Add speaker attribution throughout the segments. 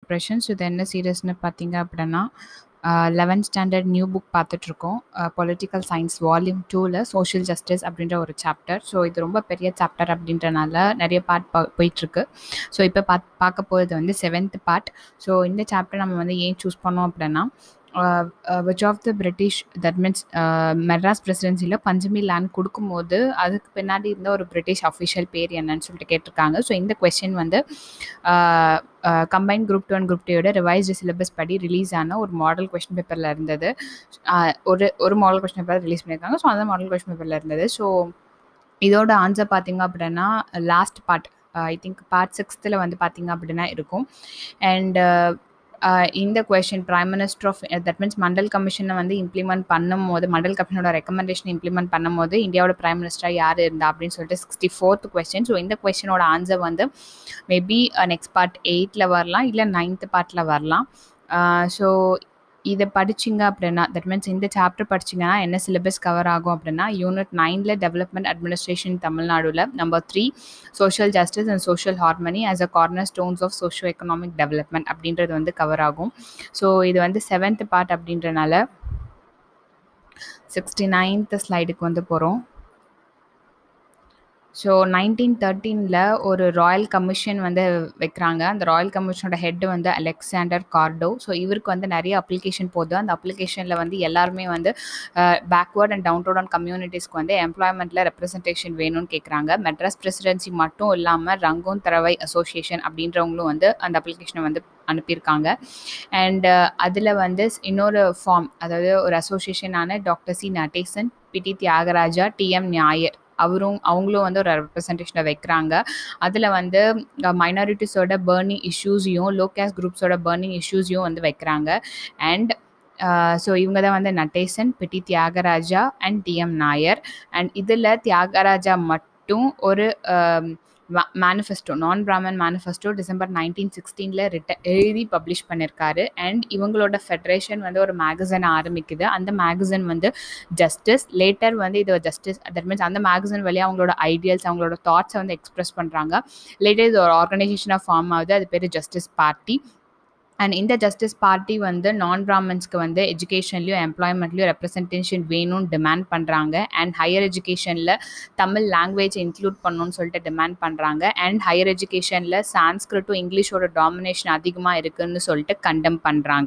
Speaker 1: Presence இது என்ன சீரியஸ்னு பார்த்தீங்க அப்படின்னா 11th ஸ்டாண்டர்ட் நியூ புக் பார்த்துட்ருக்கோம். பொலிட்டிக்கல் சயின்ஸ் வால்யூம் 2ல் சோஷியல் ஜஸ்டிஸ் அப்படின்ற ஒரு சாப்டர். ஸோ இது ரொம்ப பெரிய சாப்டர் அப்படின்றனால நிறைய பார்ட் போயிட்டுருக்கு. ஸோ இப்போ பார்க்க போகிறது வந்து 7th பார்ட். ஸோ இந்த சாப்டர் நம்ம வந்து ஏன் சூஸ் பண்ணோம் அப்படின்னா which of the British that means Madras பிரசிடென்சியில் பஞ்சமி லேண்ட் கொடுக்கும்போது அதுக்கு பின்னாடி இருந்த ஒரு பிரிட்டிஷ் அஃபிஷியல் பேர் என்னன்னு சொல்லிட்டு கேட்டிருக்காங்க. ஸோ இந்த கொஸ்டின் வந்து கம்பைன் குரூப் 2 அண்ட் குரூப் 2யோட ரிவைஸ்டு சிலபஸ் படி ரிலீஸ் ஆன ஒரு மாடல் கொஸ்டின் பேப்பரில் இருந்தது. ஒரு மாடல் கொஸ்டின் பேப்பர் ரிலீஸ் பண்ணியிருக்காங்க. ஸோ அந்த மாடல் கொஸ்டின் பேப்பரில் இருந்தது. ஸோ இதோட ஆன்சர் பார்த்தீங்க அப்படின்னா last part I think part 6th வந்து பார்த்தீங்க அப்படின்னா இருக்கும். அண்ட் இந்த question prime minister of that means Mandal கமிஷனை வந்து இம்ப்ளிமெண்ட் பண்ணும்போது மண்டல் கமிஷனோட ரெக்கமெண்டேஷன் இம்ப்ளிமெண்ட் பண்ணும்போது இந்தியாவோட பிரைம் மினிஸ்டராக யார் இருந்தா அப்படின்னு சொல்லிட்டு 64th கொஸ்டின். ஸோ இந்த கொஸ்டினோட ஆன்சர் வந்து மேபி நெக்ஸ்ட் பார்ட் 8ல் வரலாம், இல்லை 9th பார்ட்டில் வரலாம். ஸோ இதை படிச்சிங்க அப்படின்னா தட் மீன்ஸ் இந்த சாப்டர் படிச்சிங்கன்னா என்ன சிலபஸ் கவர் ஆகும் அப்படின்னா யூனிட் 9ல் டெவலப்மெண்ட் அட்மினிஸ்ட்ரேஷன் தமிழ்நாடுல number 3 social justice and social harmony as a corner stones of socio economic development அப்படின்றது வந்து கவர் ஆகும். ஸோ இது வந்து 7th பார்ட் அப்படின்றனால 69th ஸ்லைடுக்கு வந்து போகிறோம். ஸோ 1913ல் ஒரு ராயல் கமிஷன் வந்து வைக்கிறாங்க. அந்த ராயல் கமிஷனோட ஹெட் வந்து அலெக்சாண்டர் கார்டோ. ஸோ இவருக்கு வந்து நிறைய அப்ளிகேஷன் போகுது. அந்த அப்ளிகேஷனில் வந்து எல்லாருமே வந்து பேக்வேர்ட் அண்ட் டவுன் கம்யூனிட்டிஸ்க்கு வந்து எம்ப்ளாய்மெண்ட்டில் ரெப்ரசன்டேஷன் வேணும்னு கேட்குறாங்க. மெட்ராஸ் பிரசிடென்சி மட்டும் இல்லாமல் ரங்கூன் தரவை அசோசியேஷன் அப்படின்றவங்களும் வந்து அந்த அப்ளிகேஷனை வந்து அனுப்பியிருக்காங்க. அண்ட் அதில் வந்து இன்னொரு ஃபார்ம், அதாவது ஒரு அசோசியேஷனான doctor C Natesan, PT Thiyagaraja, DM Nair அவங்களும் வந்து ஒரு ரெப்ரசன்டேஷனை வைக்கிறாங்க. அதில் வந்து மைனாரிட்டிஸோட பர்னிங் இஷ்யூஸையும் லோ கேஸ்ட் குரூப்ஸோட பர்னிங் இஷ்யூஸையும் வந்து வைக்கிறாங்க. அண்ட் ஸோ இவங்க தான் வந்து Natesan, PT Thyagaraja and TM Nair. And இதில் தியாகராஜா மட்டும் ஒரு மேனிஃபெஸ்டோ, நான் பிராமன் மேனிஃபெஸ்டோ டிசம்பர் 1916 எழுதி பப்ளிஷ் பண்ணியிருக்காரு. அண்ட் இவங்களோட ஃபெடரேஷன் வந்து ஒரு மேகசின் ஆரம்பிக்குது. அந்த மேகசின் வந்து ஜஸ்டிஸ். லேட்டர் வந்து இது ஜஸ்டிஸ் தட் மீன்ஸ் அந்த மேகசின் வழியாக அவங்களோட ஐடியல்ஸ், அவங்களோட தாட்ஸை வந்து எக்ஸ்பிரஸ் பண்ணுறாங்க. லேட்டர் இது ஒரு ஆர்கனைசேஷனாக ஃபார்ம் ஆகுது. அது பேர் ஜஸ்டிஸ் பார்ட்டி. அண்ட் இந்த ஜஸ்டிஸ் பார்ட்டி வந்து நான் பிராமன்ஸ்க்கு வந்து எஜுகேஷன்லையும் எம்ப்ளாய்மெண்ட்லையும் ரெப்ரசன்டேஷன் வேணும்னு டிமாண்ட் பண்ணுறாங்க. அண்ட் ஹையர் எஜுகேஷனில் தமிழ் லாங்குவேஜை இன்க்ளூட் பண்ணணும்னு சொல்லிட்டு டிமாண்ட் பண்ணுறாங்க. அண்ட் ஹையர் எஜுகேஷனில் சான்ஸ்கிரிட்டும் இங்கிலீஷோட டாமினேஷன் அதிகமாக இருக்குதுன்னு சொல்லிட்டு கண்டெம் பண்ணுறாங்க.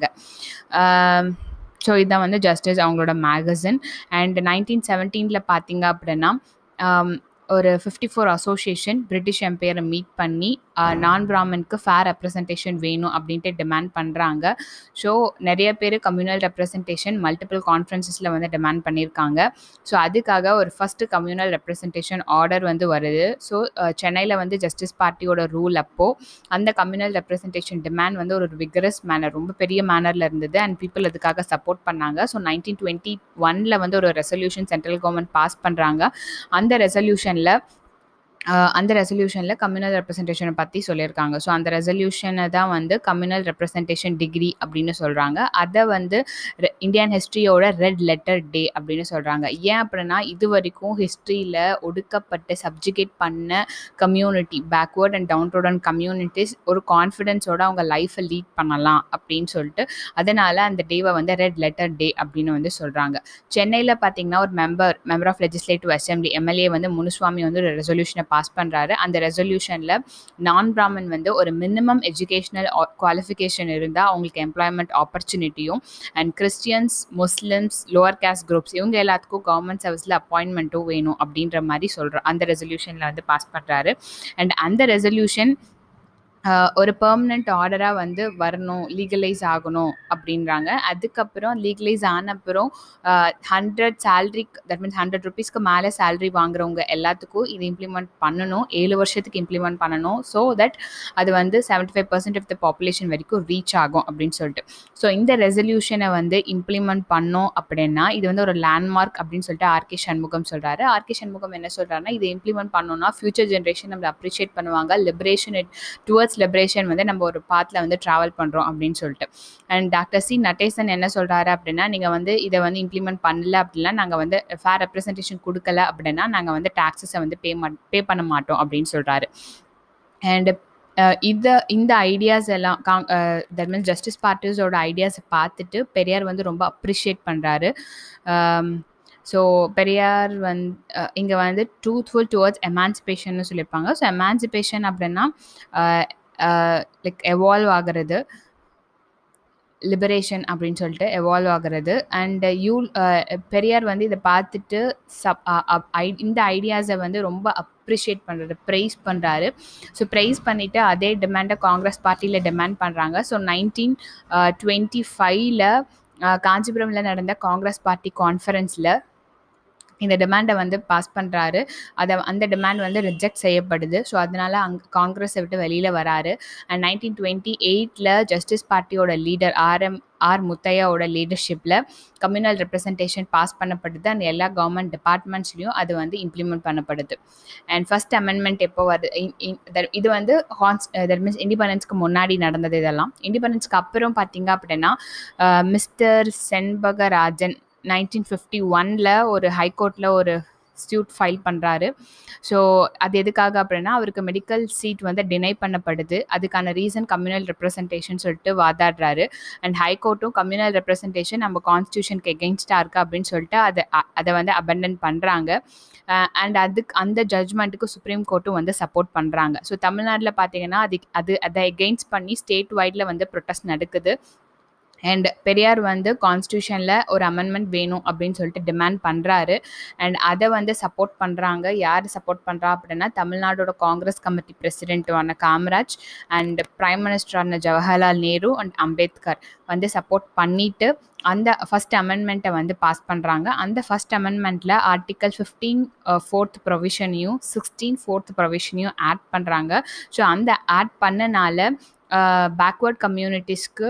Speaker 1: ஸோ இதுதான் வந்து ஜஸ்டிஸ் அவங்களோட மேகசின். அண்ட் 1917 பார்த்தீங்க அப்படின்னா ஒரு 54 அசோசியேஷன் பிரிட்டிஷ் எம்பையரை மீட் பண்ணி நான் பிராமனுக்கு ஃபேர் ரெப்ரசன்டேஷன் வேணும் அப்படின்ட்டு டிமாண்ட் பண்ணுறாங்க. ஸோ நிறைய பேர் கம்யூனல் ரெப்ரசன்டேஷன் மல்டிபிள் கான்ஃபரன்சஸில் வந்து டிமாண்ட் பண்ணியிருக்காங்க. ஸோ அதுக்காக ஒரு ஃபஸ்ட்டு கம்யூனல் ரெப்ரசன்டேஷன் ஆர்டர் வந்து வருது. ஸோ சென்னையில் வந்து ஜஸ்டிஸ் பார்ட்டியோட ரூல் அப்போது அந்த கம்யூனல் ரெப்ரசன்டேஷன் டிமாண்ட் வந்து ஒரு விகரஸ் மேனர், ரொம்ப பெரிய மேனரில் இருந்தது. அண்ட் பீப்புள் அதுக்காக சப்போர்ட் பண்ணாங்க. ஸோ 1921 வந்து ஒரு ரெசல்யூஷன் சென்ட்ரல் கவர்மெண்ட் பாஸ் பண்ணுறாங்க. அந்த ரெசல்யூஷனில் கம்யூனல் ரெப்ரசன்டேஷனை பற்றி சொல்லியிருக்காங்க. ஸோ அந்த ரெசல்யூஷனை தான் வந்து கம்யூனல் ரெப்ரசன்டேஷன் டிகிரி அப்படின்னு சொல்கிறாங்க. அதை வந்து இந்தியன் ஹிஸ்ட்ரியோட ரெட் லெட்டர் டே அப்படின்னு சொல்கிறாங்க. ஏன் அப்படின்னா இது வரைக்கும் ஹிஸ்ட்ரியில் ஒடுக்கப்பட்டு சப்ஜுகேட் பண்ண community, backward and down communities ஒரு கான்ஃபிடென்ஸோட அவங்க லைஃப்பை லீட் பண்ணலாம் அப்படின்னு சொல்லிட்டு அதனால் அந்த டேவை வந்து ரெட் லெட்டர் டே அப்படின்னு வந்து சொல்கிறாங்க. சென்னையில் பார்த்தீங்கன்னா ஒரு member of legislative assembly MLA வந்து முனுசுவாமி வந்து ஒரு ரெசல்யூஷனை பாஸ் பண்ணுறாரு. அந்த ரெசல்யூஷனில் நான் பிராமன் வந்து ஒரு மினிமம் எஜுகேஷனல் குவாலிஃபிகேஷன் இருந்தால் அவங்களுக்கு எம்ப்ளாய்மெண்ட் ஆப்பர்ச்சுனிட்டியும், and Christians, Muslims, lower caste groups இவங்க எல்லாத்துக்கும் கவர்மெண்ட் சர்வீஸில் அப்பாயின்மெண்ட்டும் வேணும் அப்படின்ற மாதிரி அந்த ரெசல்யூஷனில் வந்து பாஸ் பண்ணுறாரு. அண்ட் அந்த ரெசல்யூஷன் ஒரு பெர்மனண்ட் ஆர்டராக வந்து வரணும், லீகலைஸ் ஆகணும் அப்படின்றாங்க. அதுக்கப்புறம் லீகலைஸ் ஆனப்புறம் 100 சேலரி தட் மீன்ஸ் 100 rupeesக்கு மேலே சேலரி வாங்குறவங்க எல்லாத்துக்கும் இது இம்ப்ளிமெண்ட் பண்ணணும். 7 வருஷத்துக்கு இம்ப்ளிமெண்ட் பண்ணணும். ஸோ தட் அது வந்து 75% ஆஃப் த பாப்புலேஷன் வரைக்கும் ரீச் ஆகும் அப்படின்னு சொல்லிட்டு. ஸோ இந்த ரெசல்யூஷனை வந்து இம்ப்ளிமெண்ட் பண்ணோம் அப்படின்னா இது வந்து ஒரு லேண்ட்மார்க் அப்படின்னு சொல்லிட்டு ஆர்கே சண்முகம் சொல்கிறாரு. ஆர்கே சண்முகம் என்ன சொல்கிறாருன்னா இதை இம்ப்ளிமெண்ட் பண்ணோன்னா ஃபியூச்சர் ஜென்ரேஷன் நம்மளை அப்ரிஷியேட் பண்ணுவாங்க. லிபரேஷன் டுவர்ட்ஸ் லிபரேஷன் வந்து நம்ம ஒரு பாத்தில் வந்து ட்ராவல் பண்ணுறோம் அப்படின்னு சொல்லிட்டு. அண்ட் டாக்டர் சி நடேசன் என்ன சொல்கிறாரு அப்படின்னா நீங்கள் வந்து இதை வந்து இம்ப்ளிமெண்ட் பண்ணல அப்படின்னா நாங்கள் வந்து ஃபேர் ரெப்ரசன்டேஷன் கொடுக்கல அப்படின்னா நாங்கள் வந்து டாக்ஸஸை வந்து பே பண்ண மாட்டோம் அப்படின்னு சொல்கிறாரு. அண்ட் இந்த ஐடியாஸ் எல்லாம் தட் மீன்ஸ் ஜஸ்டிஸ் பார்ட்டிஸோட ஐடியாஸை பார்த்துட்டு பெரியார் வந்து ரொம்ப அப்ரிஷியேட் பண்ணுறாரு. ஸோ பெரியார் இங்கே வந்து ட்ரூத்ஃபுல் டுவர்ட்ஸ் எமான்சிபேஷன்னு சொல்லியிருப்பாங்க. ஸோ எமான்சிபேஷன் அப்படின்னா லைக் எவால்வ் ஆகிறது, லிபரேஷன் அப்படின்னு சொல்லிட்டு எவால்வ் ஆகிறது. அண்ட் பெரியார் வந்து இதை பார்த்துட்டு இந்த ஐடியாஸை வந்து ரொம்ப அப்ரிஷியேட் பண்ணுறாரு, ப்ரைஸ் பண்ணுறாரு. ஸோ ப்ரைஸ் பண்ணிவிட்டு அதே டிமாண்டை காங்கிரஸ் பார்ட்டியில் டிமாண்ட் பண்ணுறாங்க. ஸோ 1925 காஞ்சிபுரமில் நடந்த காங்கிரஸ் பார்ட்டி கான்ஃபரன்ஸில் இந்த டிமாண்டை வந்து பாஸ் பண்ணுறாரு. அந்த டிமாண்ட் வந்து ரிஜெக்ட் செய்யப்படுது. ஸோ அதனால் காங்கிரஸை விட்டு வெளியில் வராரு. அண்ட் 1928 ஜஸ்டிஸ் பார்ட்டியோட லீடர் ஆர் முத்தையாவோட லீடர்ஷிப்பில் கம்யூனல் ரெப்ரசன்டேஷன் பாஸ் பண்ணப்படுது. அண்ட் எல்லா கவர்மெண்ட் டிபார்ட்மெண்ட்ஸ்லையும் அது வந்து இம்ப்ளிமெண்ட் பண்ணப்படுது. அண்ட் ஃபர்ஸ்ட் அமெண்ட்மெண்ட் எப்போ வருது, இது வந்து தட் மீன்ஸ் இண்டிபெண்டன்ஸ்க்கு முன்னாடி நடந்தது. இதெல்லாம் இண்டிபெண்டன்ஸ்க்கு அப்புறம் பார்த்தீங்க அப்படின்னா மிஸ்டர் செண்பகராஜன் 1951 ஒரு ஹைகோர்ட்டில் ஒரு சூட் ஃபைல் பண்ணுறாரு. ஸோ அது எதுக்காக அப்படின்னா அவருக்கு மெடிக்கல் சீட் வந்து டினை பண்ணப்படுது. அதுக்கான ரீசன் கம்யூனல் ரெப்ரசன்டேஷன் சொல்லிட்டு வாதாடுறாரு. அண்ட் ஹைகோர்ட்டும் கம்யூனல் ரெப்ரசன்டேஷன் நம்ம கான்ஸ்டியூஷனுக்கு எகெயின்ஸ்டாக இருக்குது அப்படின்னு சொல்லிட்டு அதை வந்து அபெண்டன் பண்ணுறாங்க. அண்ட் அந்த ஜட்ஜ்மெண்ட்டுக்கு சுப்ரீம் கோர்ட்டும் வந்து சப்போர்ட் பண்ணுறாங்க. ஸோ தமிழ்நாட்டில் பார்த்தீங்கன்னா அதை எகெயின்ஸ்ட் பண்ணி ஸ்டேட் வைடில் வந்து ப்ரொட்டஸ்ட் நடக்குது. அண்ட் பெரியார் வந்து கான்ஸ்டியூஷனில் ஒரு அமெண்ட்மெண்ட் வேணும் அப்படின்னு சொல்லிட்டு டிமாண்ட் பண்ணுறாரு. அண்ட் அதை வந்து சப்போர்ட் பண்ணுறாங்க. யார் சப்போர்ட் பண்ணுறா அப்படின்னா தமிழ்நாடோட காங்கிரஸ் கமிட்டி பிரசிடென்ட்டான காமராஜ் அண்ட் பிரைம் மினிஸ்டரான ஜவஹர்லால் நேரு அண்ட் அம்பேத்கர் வந்து சப்போர்ட் பண்ணிவிட்டு அந்த ஃபஸ்ட் அமெண்ட்மெண்ட்டை வந்து பாஸ் பண்ணுறாங்க. அந்த ஃபஸ்ட் அமெண்ட்மெண்ட்டில் ஆர்டிக்கல் 15 4th ப்ரொவிஷனையும் 16 4th ப்ரொவிஷனையும் ஆட் பண்ணுறாங்க. ஸோ அந்த ஆட் பண்ணனால பேக்வர்ட் கம்யூனிட்டிஸ்க்கு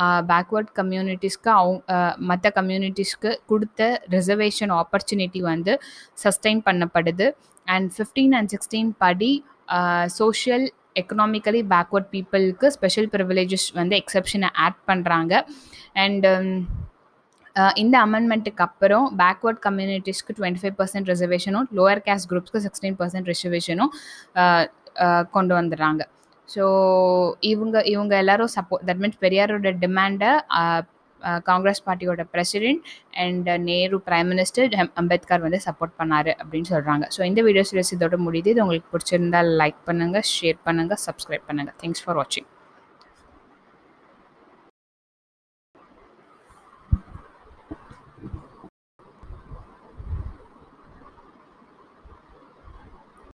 Speaker 1: மற்ற கம்யூனிட்டிஸ்க்கு கொடுத்த ரிசர்வேஷன் ஆப்பர்ச்சுனிட்டி வந்து சஸ்டெயின் பண்ணப்படுது. அண்ட் 15 and 16 படி சோஷியல் எக்கனாமிக்கலி பேக்வர்ட் பீப்புளுக்கு ஸ்பெஷல் ப்ரிவிலேஜஸ் வந்து எக்ஸப்ஷனை ஆட் பண்ணுறாங்க. அண்ட் இந்த அமெண்ட்மெண்ட்டுக்கு அப்புறம் பேக்வர்ட் கம்யூனிட்டிஸ்க்கு 25% ரிசர்வேஷனும் லோயர் கேஸ்ட் குரூப்ஸ்க்கு 16% ரிசர்வேஷனும் கொண்டு வந்துடுறாங்க. ஸோ இவங்க எல்லாரும் சப்போர்ட், தட் மீன்ஸ் பெரியாரோட டிமாண்டை காங்கிரஸ் பார்ட்டியோட president and Nehru prime minister Ambedkar வந்து சப்போர்ட் பண்ணார் அப்படின்னு சொல்கிறாங்க. ஸோ இந்த வீடியோ சீரிஸ் இதோட முடியுது. இது உங்களுக்கு பிடிச்சிருந்தால் லைக் பண்ணுங்கள், ஷேர் பண்ணுங்கள், சப்ஸ்கிரைப் பண்ணுங்கள். தேங்க்ஸ் ஃபார் வாட்சிங்.